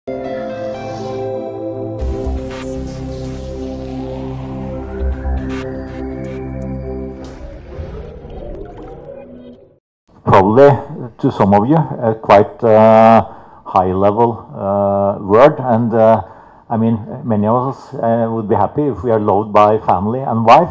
Probably to some of you a quite high-level word, and I mean many of us would be happy if we are loved by family and wife.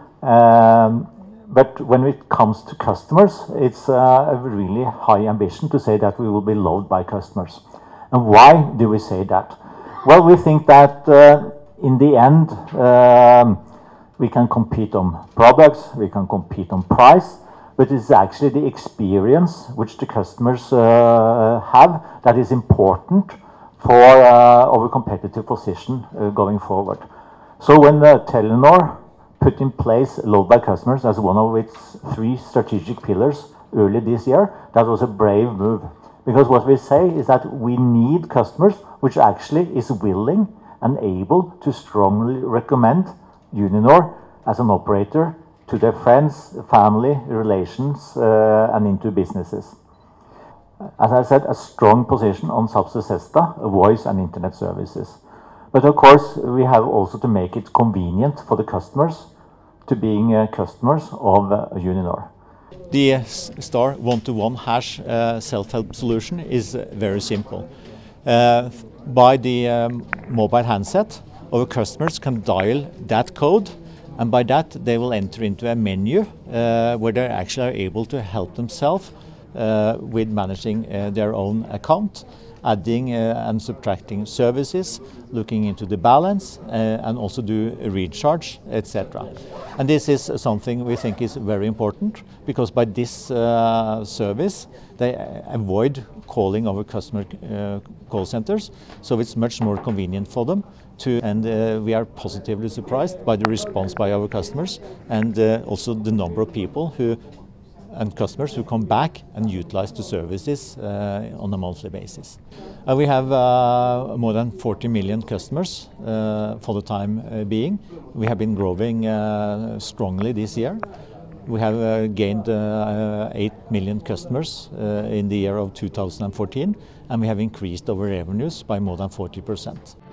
But when it comes to customers, it's a really high ambition to say that we will be loved by customers. And why do we say that? Well, we think that in the end we can compete on products, we can compete on price, but it's actually the experience which the customers have that is important for our competitive position going forward. So when Telenor put in place Loved by Customers as one of its 3 strategic pillars early this year, that was a brave move. Because what we say is that we need customers which actually is willing and able to strongly recommend Uninor as an operator to their friends, family, relations, and into businesses. As I said, a strong position on Subsea Sesta, voice and internet services. But of course, we have also to make it convenient for the customers to being customers of Uninor. The star 121 hash self-help solution is very simple. By the mobile handset, our customers can dial that code, and by that they will enter into a menu where they actually are able to help themselves with managing their own account, adding and subtracting services, looking into the balance, and also do a recharge, etc. And this is something we think is very important, because by this service they avoid calling our customer call centers, so it's much more convenient for them to, and we are positively surprised by the response by our customers, and also the number of people and customers who come back and utilize the services on a monthly basis. We have more than 40 million customers for the time being. We have been growing strongly this year. We have gained 8 million customers in the year of 2014, and we have increased our revenues by more than 40%.